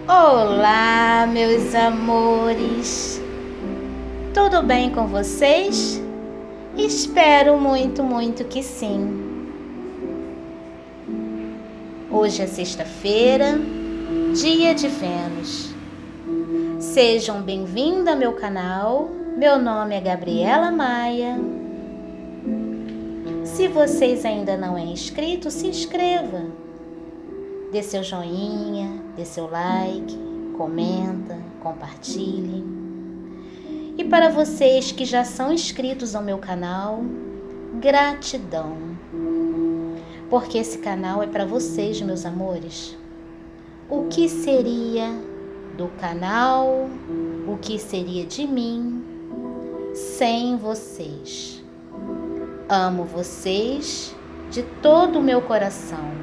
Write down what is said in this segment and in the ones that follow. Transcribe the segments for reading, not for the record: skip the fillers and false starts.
Olá, meus amores! Tudo bem com vocês? Espero muito que sim. Hoje é sexta-feira, dia de Vênus. Sejam bem-vindos ao meu canal. Meu nome é Gabriela Maia. Se vocês ainda não é inscrito, se inscreva. Dê seu joinha, dê seu like, comenta, compartilhe. E para vocês que já são inscritos ao meu canal, gratidão. Porque esse canal é para vocês, meus amores. O que seria do canal, o que seria de mim sem vocês? Amo vocês de todo o meu coração.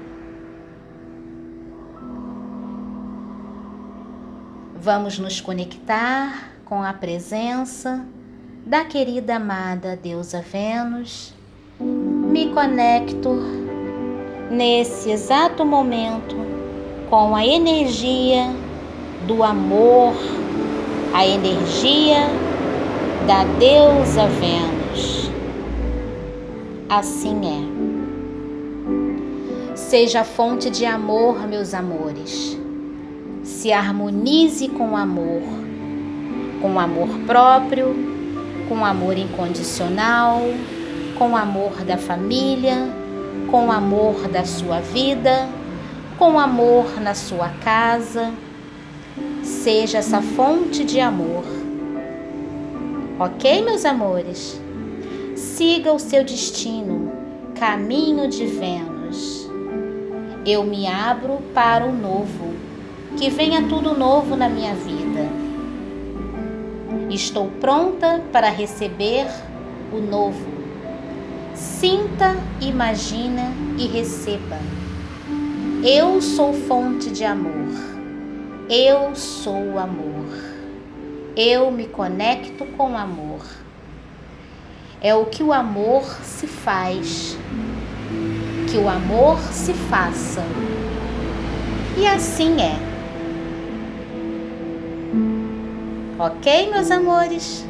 Vamos nos conectar com a presença da querida amada deusa Vênus. Me conecto nesse exato momento com a energia do amor, a energia da deusa Vênus. Assim é. Seja fonte de amor, meus amores. Se harmonize com o amor próprio, com o amor incondicional, com o amor da família, com o amor da sua vida, com o amor na sua casa. Seja essa fonte de amor. Ok, meus amores? Siga o seu destino, caminho de Vênus. Eu me abro para o novo. Que venha tudo novo na minha vida. Estou pronta para receber o novo. Sinta, imagina e receba. Eu sou fonte de amor. Eu sou amor. Eu me conecto com o amor. É o que o amor se faz. Que o amor se faça. E assim é. Ok, meus amores?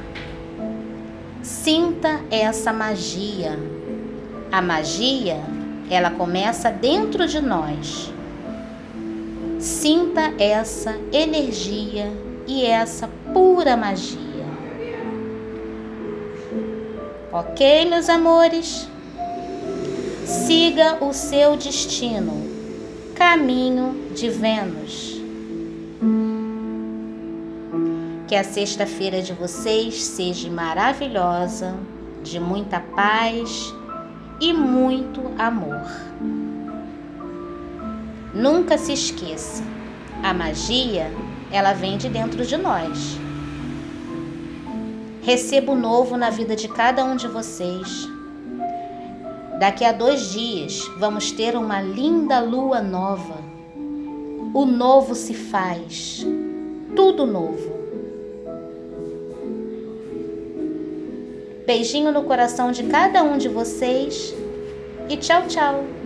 Sinta essa magia. A magia, ela começa dentro de nós. Sinta essa energia e essa pura magia. Ok, meus amores? Siga o seu destino. Caminho de Vênus. Que a sexta-feira de vocês seja maravilhosa, de muita paz e muito amor. Nunca se esqueça, a magia, ela vem de dentro de nós. Receba o novo na vida de cada um de vocês. Daqui a 2 dias, vamos ter uma linda lua nova. O novo se faz, tudo novo. Beijinho no coração de cada um de vocês e tchau, tchau!